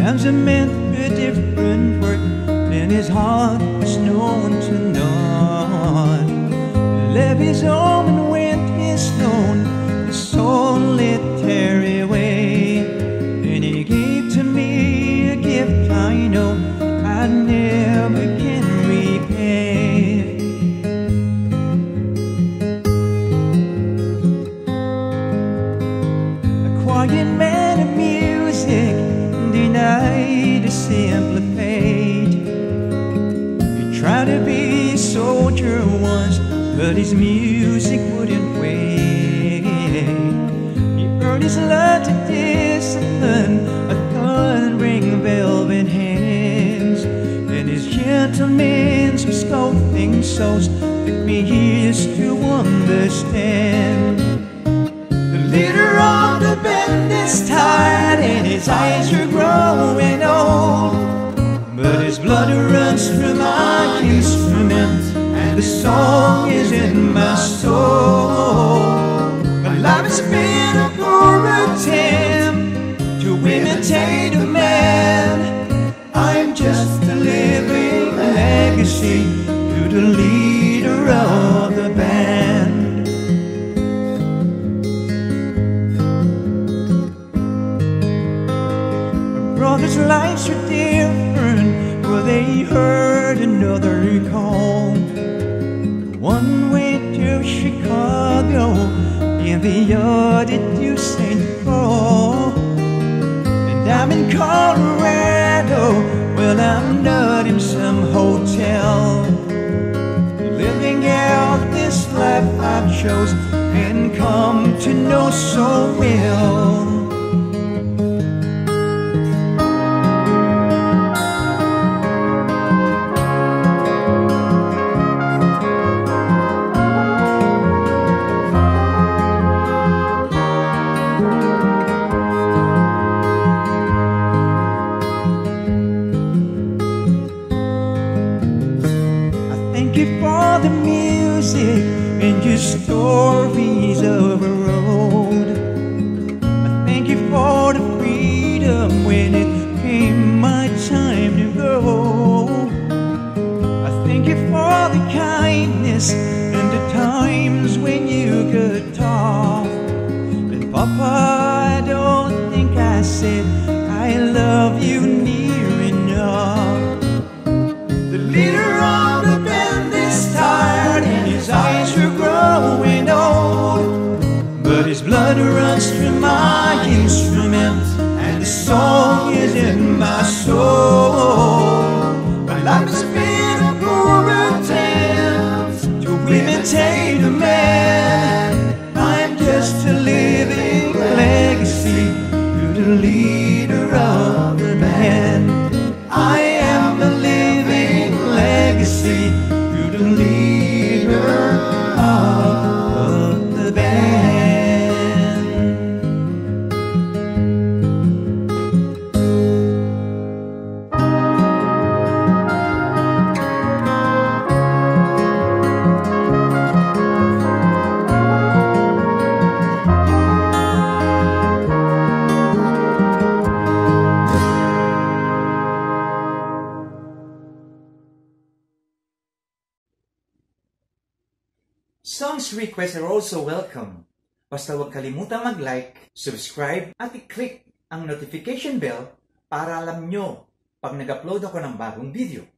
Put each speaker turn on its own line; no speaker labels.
Times are meant for different work, and his heart was known to none. He left his home and went his own, the solitary way. And he gave to me a gift I know I never can repay. A quiet man of music, denied a simpler fate. He tried to be a soldier once, but his music wouldn't wait. He earned his love to discipline, a thundering velvet hands, and his gentleman's scolding souls took me years to understand. The leader of the band is tired and his eyes are growing old, but his blood runs through my instrument and the song is in my soul. My life has been a poor attempt to imitate a man. I'm just a living legacy to the leader of the band. Brothers' lives are different, for they heard another call. One went to Chicago and the other to St. Paul. And I'm in Colorado, well I'm not in some hotel, living out this life I've chosen and come to know so well. The music and your stories of a road. I thank you for the freedom when it came my time to go. I thank you for the kindness and the times when you could talk. And Papa, I don't think I said I love you near enough. The leader of the band is tired and his eyes are growing old, but his blood runs through my instrument and the song is in my soul. My life has been a poor attempt to imitate a man. I'm just a living legacy to the leader of the band. I am a living legacy to the leader of the band.
Songs requests are also welcome. Basta huwag kalimutang mag-like, subscribe at i-click ang notification bell para alam nyo pag nag-upload ako ng bagong video.